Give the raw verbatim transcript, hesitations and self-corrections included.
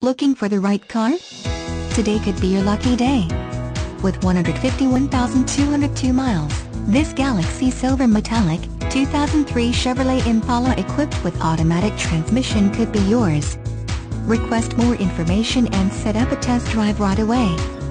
Looking for the right car? Today could be your lucky day. With one hundred fifty-one thousand two hundred two miles, this Galaxy Silver Metallic, two thousand three Chevrolet Impala equipped with automatic transmission could be yours. Request more information and set up a test drive right away.